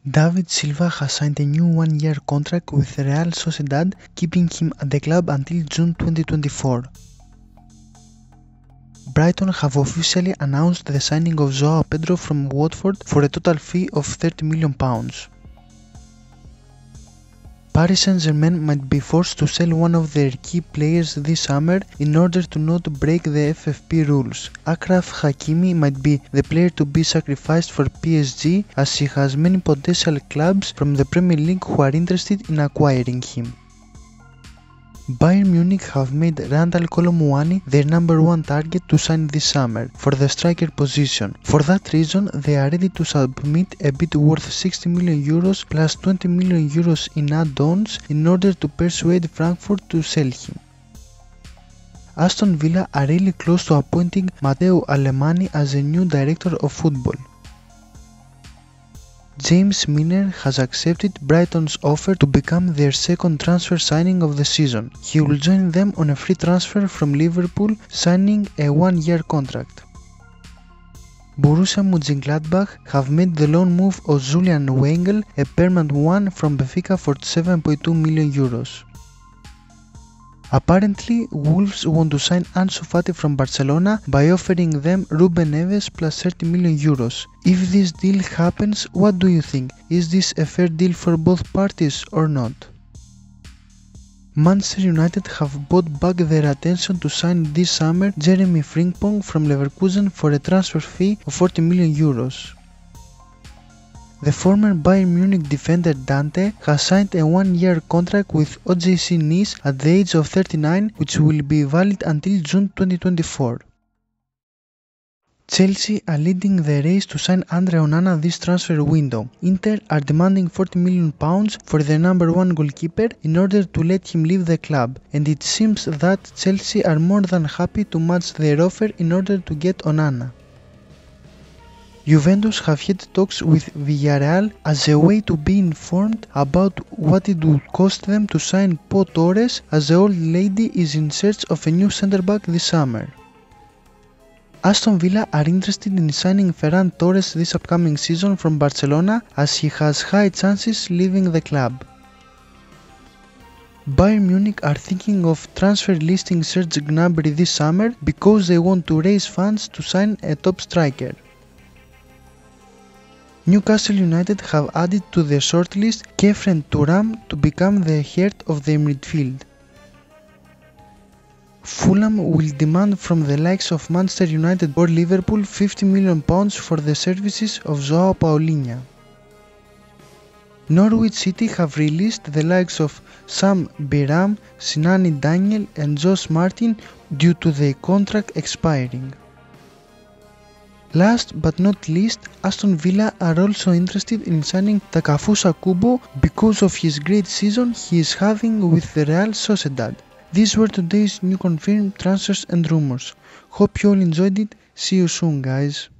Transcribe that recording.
David Silva has signed a new one-year contract with Real Sociedad, keeping him at the club until June 2024. Brighton have officially announced the signing of Joao Pedro from Watford for a total fee of £30 million. Paris Saint-Germain might be forced to sell one of their key players this summer in order to not break the FFP rules. Achraf Hakimi might be the player to be sacrificed for PSG, as he has many potential clubs from the Premier League who are interested in acquiring him. Bayern Munich have made Randal Kolo Muani their number one target to sign this summer for the striker position. For that reason, they are ready to submit a bid worth €60 million plus €20 million in add-ons in order to persuade Frankfurt to sell him. Aston Villa are really close to appointing Matteo Allemani as a new director of football. James Milner has accepted Brighton's offer to become their second transfer signing of the season. He will join them on a free transfer from Liverpool, signing a one-year contract. Borussia Mönchengladbach have made the loan move of Julian Weigl, a permanent one, from Benfica for €7.2 million. Apparently, Wolves want to sign Ansu Fati from Barcelona by offering them Ruben Neves plus €30 million. If this deal happens, what do you think? Is this a fair deal for both parties or not? Manchester United have brought back their attention to sign this summer Jeremy Frimpong from Leverkusen for a transfer fee of €40 million. The former Bayern Munich defender Dante has signed a one-year contract with OJC Nice at the age of 39, which will be valid until June 2024. Chelsea are leading the race to sign Andre Onana this transfer window. Inter are demanding £40 million for their number one goalkeeper in order to let him leave the club, and it seems that Chelsea are more than happy to match their offer in order to get Onana. Juventus have had talks with Villarreal as a way to be informed about what it would cost them to sign Pau Torres, as the old lady is in search of a new centre-back this summer. Aston Villa are interested in signing Ferran Torres this upcoming season from Barcelona, as he has high chances leaving the club. Bayern Munich are thinking of transfer listing Serge Gnabry this summer because they want to raise funds to sign a top striker. Newcastle United have added to their shortlist Khéphren Thuram to become the heart of their midfield. Fulham will demand from the likes of Manchester United or Liverpool £50 million for the services of Joao Paulinho. Norwich City have released the likes of Sam Biram, Sinani Daniel and Josh Martin due to their contract expiring. Last but not least, Aston Villa are also interested in signing Takefusa Kubo because of his great season he is having with the Real Sociedad. These were today's new confirmed transfers and rumors. Hope you all enjoyed it. See you soon, guys.